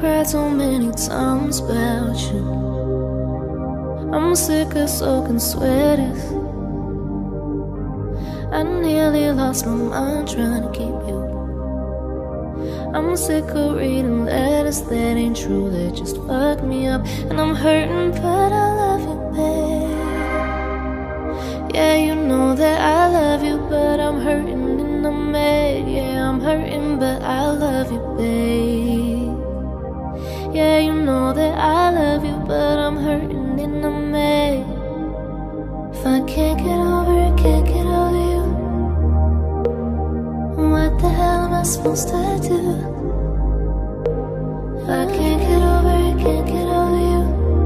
cried so many times about you. I'm sick of soaking sweaters. I nearly lost my mind trying to keep you. I'm sick of reading letters that ain't true, that just fuck me up. And I'm hurting, but I love you, babe. Yeah, you know that I love you, but I'm hurting and I'm mad. Yeah, I'm hurting, but I love you, babe. Yeah, you know that I love you, but I'm hurting and I'm mad. If I can't get over it, can't get over you, what the hell am I supposed to do? If I can't get over it, can't get over you,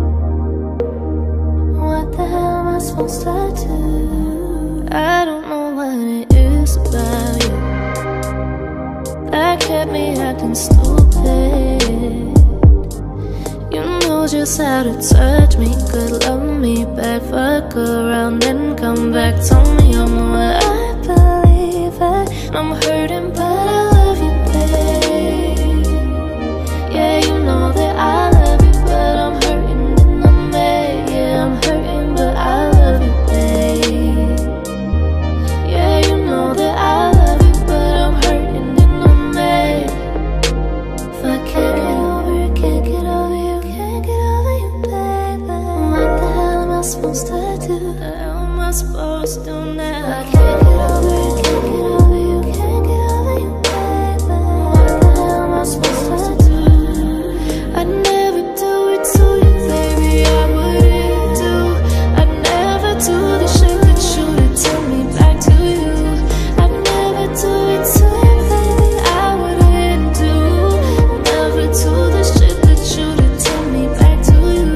what the hell am I supposed to do? I don't know what it is about you that kept me acting stupid. You know just how to touch me, good, love me bad, fuck around and come back. Tell me I'm what I believe in. I'm hurting, but I love you, babe. Yeah, you know that I love you, but I'm hurting and I'm mad. Yeah, I'm hurting, but I love you, babe. Yeah, you know that I love you, but I'm hurting and I'm mad. If I can't get over it, can't get over you, can't get over you, baby, what the hell am I supposed to do? What the hell am I supposed to do now? I can't get over it, can't get over you, can't get over you, baby, what the hell am I supposed to do? I'd never do it to you, baby, I wouldn't do. I'd never do the shit that you did to me back to you. I'd never do it to you, baby, I wouldn't do. Never do the shit that you did to me back to you.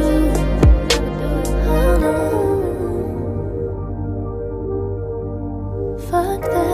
Oh no, fuck that.